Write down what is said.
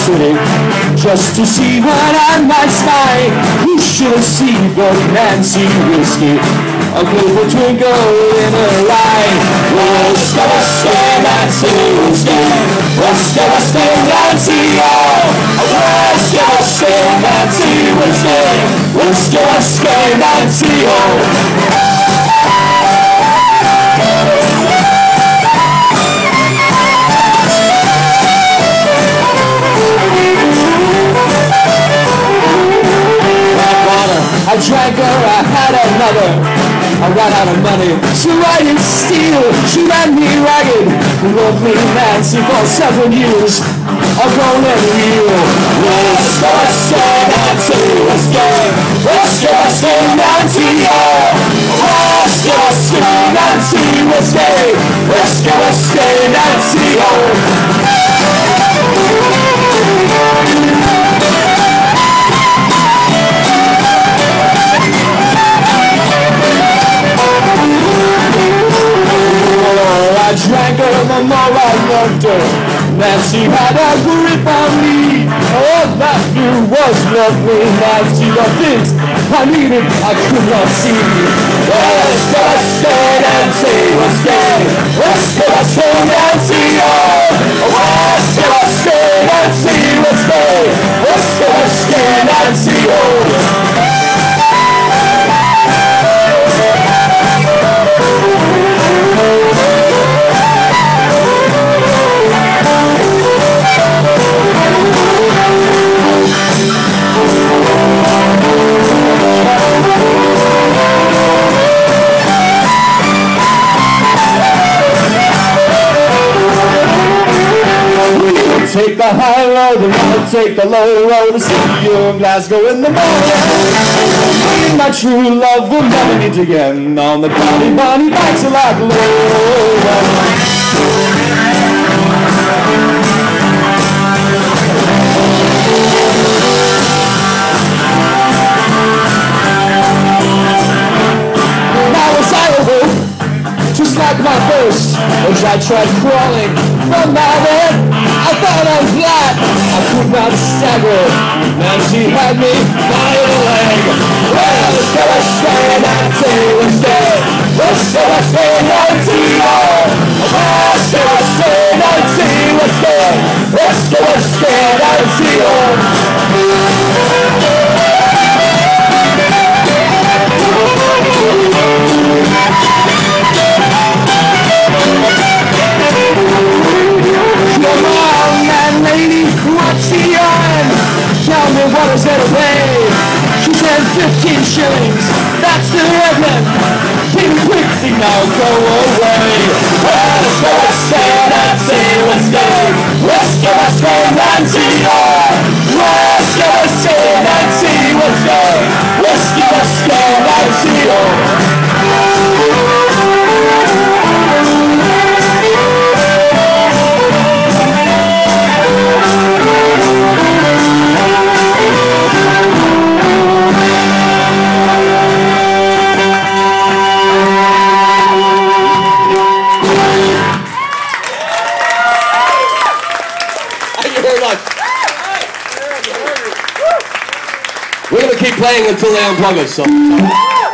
City just to see what I might spy. Who should have seen but Nancy Whiskey, a beautiful twinkle in her eye. Whiskey, whiskey, Nancy Whiskey, whiskey, whiskey, Nancy, oh. Whiskey, whiskey, Nancy Whiskey, whiskey, whiskey, Nancy, oh. I drank her, I had another. I ran out of money, so I didn't steal. She ran me ragged, loved me Nancy for 7 years. I'll go and real. Whiskey, whiskey, Nancy, whiskey, whiskey, whiskey, Nancy, oh. Whiskey, whiskey, Nancy, whiskey, whiskey, whiskey, Nancy, oh. Drank her, the more I loved her. Nancy had a grip on me. All that knew was lovely Nancy. The things I needed I could not see. Whiskey, whiskey, Nancy, whiskey, whiskey, whiskey, Nancy, oh. Whiskey, whiskey, Nancy, whiskey, whiskey, whiskey, Nancy, oh. Take the high road and I'll take the low road to see you in Glasgow in the morning. Me and my true love will never meet again on the Bonnie Bonnie Banks of Loch Lomond. Just like my first, as I tried crawling from my bed, I thought I was flat, I could not stagger. Nancy had me by the leg. Well, it's gonna stay, Nancy was dead. It's gonna stay, Nancy, oh. It's gonna stay, Nancy was dead. It's gonna stay, Nancy, oh. Tell me what is it away? She said 15 shillings, that's the reckoning. Pay me quickly now, go away. Well, it's gonna stay, Nancy, whiskey, whiskey, whiskey, Nancy, oh. Whiskey, whiskey, Nancy, whiskey, whiskey, whiskey, Nancy, oh. We're going to keep playing until they unplug us. So.